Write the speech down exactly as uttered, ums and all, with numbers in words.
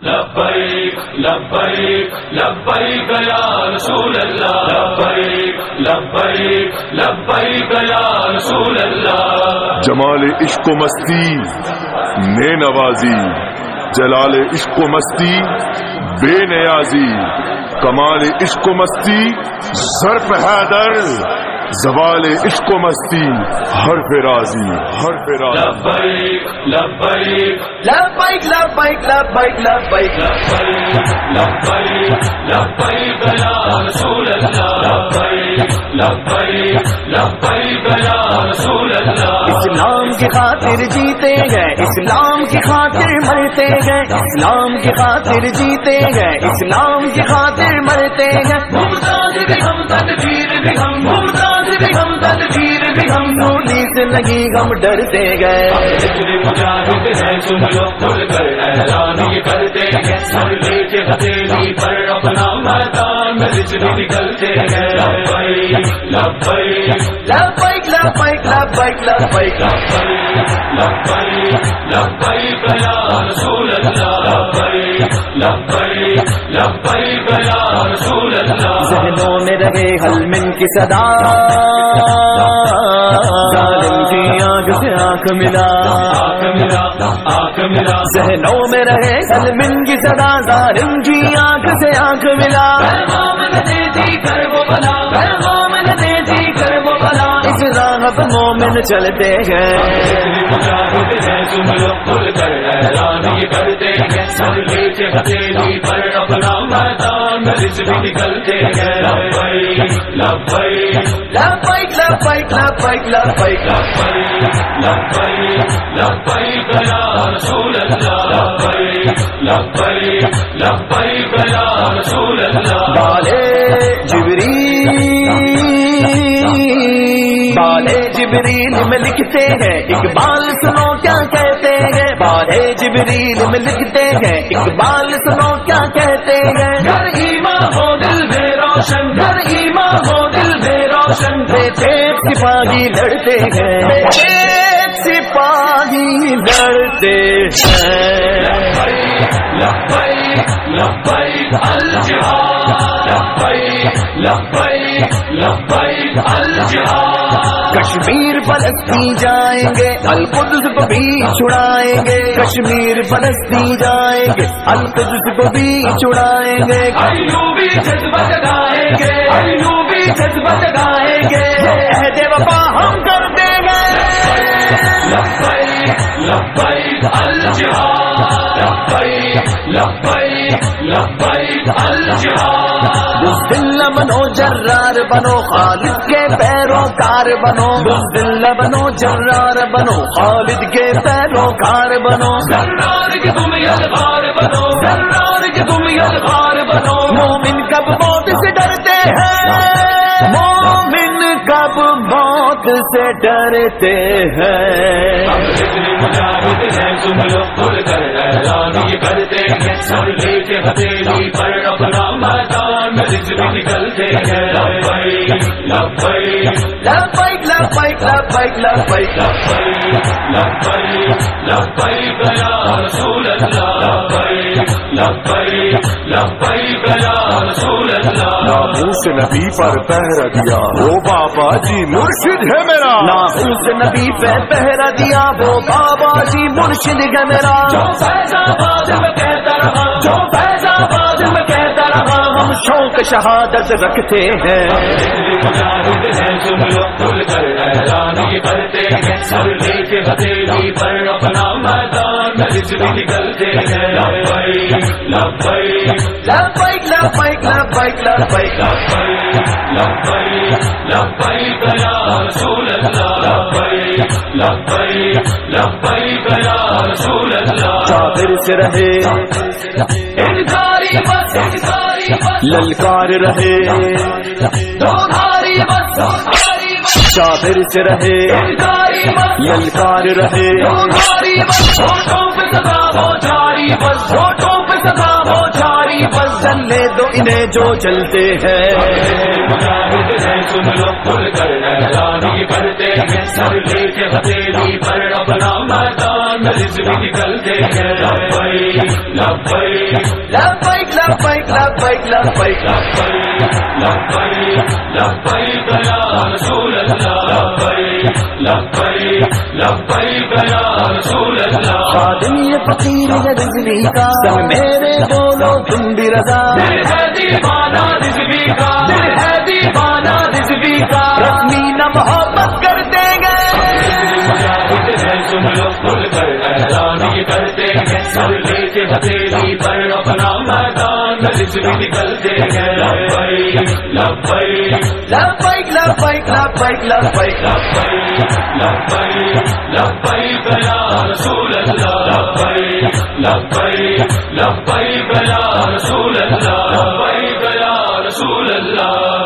لبیک لبیک لبیک یا رسول اللہ، لبیک لبیک لبیک یا رسول اللہ۔ جمال عشق و مستی نے نوازی، جلال عشق و مستی بے نیازی، کمال عشق و مستی ظرف حیدر، زوال عشق و مستی حرف رازی، حرف رازی۔ لبیک لبیک لبیک لبیک لبیک لبیک لبیک لبیک یا رسول اللہ، لبیک لبیک لبیک یا رسول اللہ۔ اسلام کی خاطر جیتے گئے، اسلام کی خاطر مرتے گئے، اسلام کی خاطر جیتے گئے، اسلام کی خاطر مرتے گئے۔ ممتاز بھی ہم، تدبیر بھی ہم، ممتاز بھی ہم، تدبیر بھی ہم، گولی سے لگی ہم ڈرتے گئے۔ مجاہد ہے سن لو کھل کر اعلان یہ کرتے ہیں، سر لے کے ہتھیلی پر اپنا میدان میں رچ بھی نکلتے ہیں۔ لبیک لبیک لبیک لبیک لبیک لبیک لبیک لبیک یا رسول اللہ، لبیک لبیک لبیک یا رسول اللہ۔ ذہنوں میں رہے حلمن کی صدا، ظالم کی آنکھ سے آنکھ ملا، آنکھ ملا آنکھ ملا، ذہنوں میں رہے حلمن کی صدا، ظالم کی آنکھ سے آنکھ ملا۔ پیغام نہ دے دی کر وہ بلا، پیغام نہ دے دی کر وہ بلا، اس راہ پر مومن چلتے گئے۔ مجاہد ہے سن لو کھل کر اعلان یہ کرتے ہیں، سر لے کے ہتھیلی پر اپنا میدان میں رچ بھی نکلتے ہیں۔ لبیک لبیک لبیک لبیک لبیک لبیک لبیک لبیک یا رسول اللہ، لبیک لبیک لبیک یا رسول اللہ۔ بالے جبریل، بالے جبریل میں لکھتے ہیں اقبال سنو کیا کہتے ہیں، بالے جبریل میں لکھتے ہیں اقبال سنو کیا کہتے ہیں۔ گر ایمان ہو دل میں روشن، گر ایمان ہو دل میں روشن، ایک سپاہی لڑتے ہیں، ایک سپاہی لڑتے ہیں۔ لبیک لبیک الجہاد، لبیک لبیک لبیک الجہاد۔ کشمیر فلسطین جائیں گے، القدس کو بھی چھڑائیں گے، کشمیر فلسطین جائیں گے، القدس کو بھی چھڑائیں گے۔ ایوبی جذبہ جگائیں گے، ایوبی جذبہ جگائیں گے، عہد وفا ہم کرتے گئے۔ لبیک لبیک الجہاد، لبیک لبیک لبیک الجہاد۔ بزدل بنو جرار بنو، خالد کے پیروکار بنو، بزدل بنو جرار بنو، خالد کے پیروکار بنو۔ سرار کے تم یلغار بنو، سرار کے تم یلغار بنو۔ مومن کب موت سے ڈرتے ہیں، مومن کب موت سے ڈرتے ہیں۔ مجاہد ہے سن لو کھل کر اعلان یہ کرتے ہیں، سر لے کے ہتھیلی پر اپنا میدان میں رچ بھی نکلتے ہیں۔ لبیک لبیک لبیک لبیک لبیک لبیک لبیک لبیک یا رسول اللہ، لبیک لبیک لبیک یا رسول اللہ۔ ناموس نبی پر پہرا دیا وہ بابا جی مرشد ہے میرا، ناموس نبی پہ پہرا دیا وہ بابا جی مرشد ہے میرا۔ جو فیض آباد میں کہتا رہا، جو فیض آباد میں کہتا رہا، ہم شوق شہادت رکھتے ہیں۔ مجاہد ہے سن لو کھل کر اعلان یہ کرتے ہیں، سر لے کے ہتھیلی پر اپنا میدان میں رچ بھی نکلتے ہیں۔ لبیک لبیک لبیک لبیک لبیک لبیک لبیک لبیک یا رسول اللہ، لبیک لبیک لبیک یا رسول اللہ۔ چادر سے رہے انکاری بس، انکاری بس، للکار رہے، دو دھاری بس، دو دھاری بس، چادر سے رہے انکاری بس، للکار رہے، دو دھاری بس، ہوٹوں پہ سزا ہو جاری بس، ہوٹوں پہ سزا ہو جاری بس۔ چلنے دو انہیں جو چلتے ہیں۔ مجاہد ہے سن لو کھل کر اعلان یہ کرتے ہیں، سر لے کے ہتھیلی پر اپنا میدان نرس بھی نکلتے ہیں لبیک لبیک لبیک لبیک لبیک لبیک لبیک لبیک یا رسول اللہ لبیک لبیک لبیک یا رسول اللہ خادم یہ فقیر ہے رضوی کا میرے بولو تم بھی رضا دل ہے دیوانہ رضوی کا دل ہے دیوانہ رضوی کا رسمی نہ محبت کر دیں گے سن لو کھل کر اعلان یہ کرتے ہیں سر لے کے ہتھیلی پر اپنا میدان رضوی نکلتے ہیں لبیک لبیک لبیک لبیک لبیک لبیک لبیک لبیک یا رسول اللہ لبیک لبیک لبیک یا رسول اللہ لبیک یا رسول اللہ